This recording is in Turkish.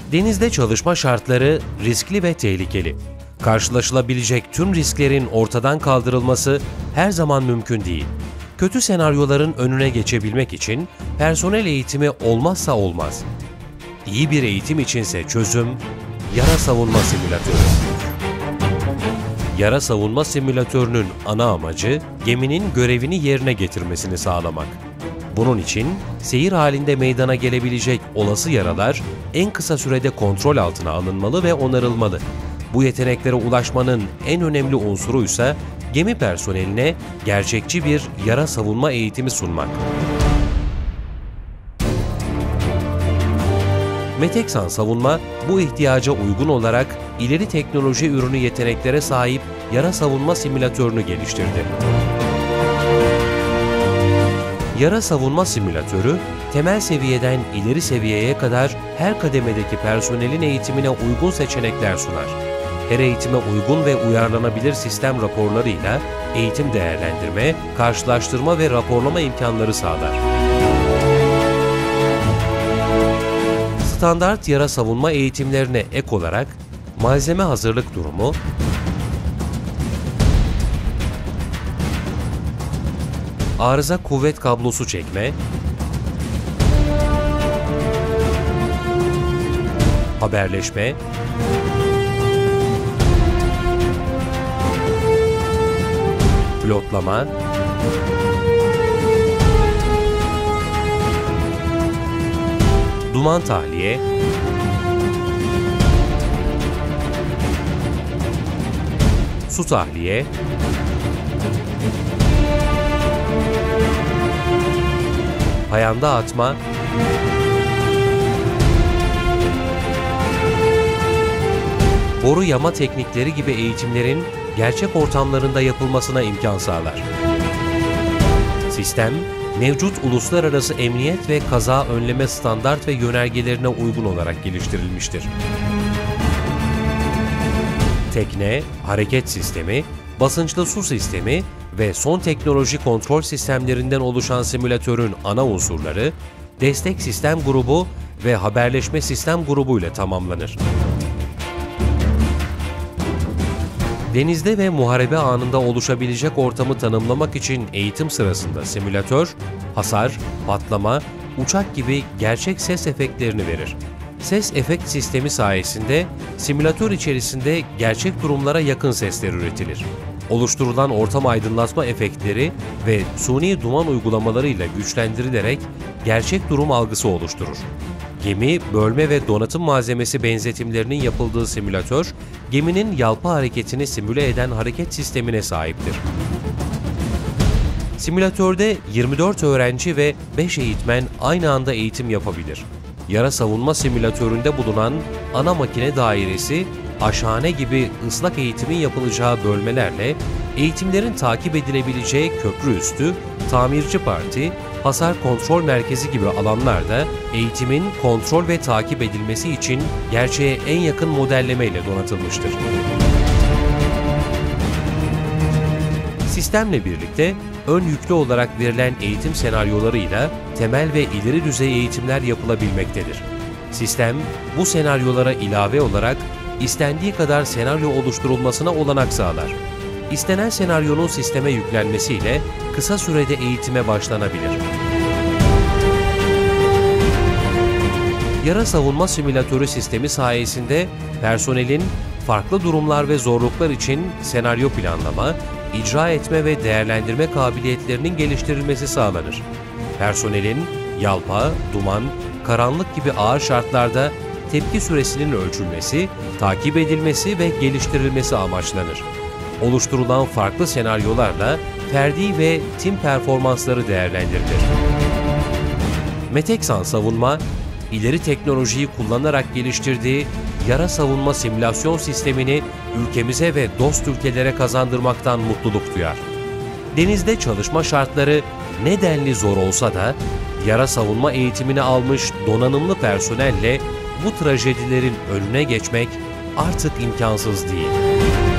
Denizde çalışma şartları riskli ve tehlikeli. Karşılaşılabilecek tüm risklerin ortadan kaldırılması her zaman mümkün değil. Kötü senaryoların önüne geçebilmek için personel eğitimi olmazsa olmaz. İyi bir eğitim içinse çözüm, yara savunma simülatörü. Yara savunma simülatörünün ana amacı, geminin görevini yerine getirmesini sağlamak. Bunun için seyir halinde meydana gelebilecek olası yaralar en kısa sürede kontrol altına alınmalı ve onarılmalı. Bu yeteneklere ulaşmanın en önemli unsuru ise gemi personeline gerçekçi bir yara savunma eğitimi sunmak. Meteksan Savunma, bu ihtiyaca uygun olarak ileri teknoloji ürünü yeteneklere sahip yara savunma simülatörünü geliştirdi. Yara savunma simülatörü, temel seviyeden ileri seviyeye kadar her kademedeki personelin eğitimine uygun seçenekler sunar. Her eğitime uygun ve uyarlanabilir sistem raporlarıyla eğitim değerlendirme, karşılaştırma ve raporlama imkanları sağlar. Standart yara savunma eğitimlerine ek olarak malzeme hazırlık durumu, arıza kuvvet kablosu çekme, haberleşme, pilotlama, duman tahliye, su tahliye, payanda atma, boru yama teknikleri gibi eğitimlerin gerçek ortamlarında yapılmasına imkan sağlar. Sistem, mevcut uluslararası emniyet ve kaza önleme standart ve yönergelerine uygun olarak geliştirilmiştir. Tekne, hareket sistemi, basınçlı su sistemi ve son teknoloji kontrol sistemlerinden oluşan simülatörün ana unsurları, destek sistem grubu ve haberleşme sistem grubu ile tamamlanır. Denizde ve muharebe anında oluşabilecek ortamı tanımlamak için eğitim sırasında simülatör, hasar, patlama, uçak gibi gerçek ses efektlerini verir. Ses efekt sistemi sayesinde simülatör içerisinde gerçek durumlara yakın sesler üretilir. Oluşturulan ortam aydınlatma efektleri ve suni duman uygulamalarıyla güçlendirilerek gerçek durum algısı oluşturur. Gemi, bölme ve donatım malzemesi benzetimlerinin yapıldığı simülatör, geminin yalpa hareketini simüle eden hareket sistemine sahiptir. Simülatörde 24 öğrenci ve 5 eğitmen aynı anda eğitim yapabilir. Yara savunma simülatöründe bulunan ana makine dairesi, aşhane gibi ıslak eğitimin yapılacağı bölmelerle eğitimlerin takip edilebileceği köprü üstü, tamirci parti, hasar kontrol merkezi gibi alanlarda eğitimin kontrol ve takip edilmesi için gerçeğe en yakın modelleme ile donatılmıştır. Sistemle birlikte ön yüklü olarak verilen eğitim senaryolarıyla temel ve ileri düzey eğitimler yapılabilmektedir. Sistem, bu senaryolara ilave olarak istendiği kadar senaryo oluşturulmasına olanak sağlar. İstenen senaryonun sisteme yüklenmesiyle kısa sürede eğitime başlanabilir. Yara savunma simülatörü sistemi sayesinde personelin farklı durumlar ve zorluklar için senaryo planlama, icra etme ve değerlendirme kabiliyetlerinin geliştirilmesi sağlanır. Personelin yalpa, duman, karanlık gibi ağır şartlarda tepki süresinin ölçülmesi, takip edilmesi ve geliştirilmesi amaçlanır. Oluşturulan farklı senaryolarla ferdi ve tim performansları değerlendirilir. Meteksan Savunma, ileri teknolojiyi kullanarak geliştirdiği yara savunma simülasyon sistemini ülkemize ve dost ülkelere kazandırmaktan mutluluk duyar. Denizde çalışma şartları ne denli zor olsa da yara savunma eğitimini almış donanımlı personelle bu trajedilerin önüne geçmek artık imkansız değil.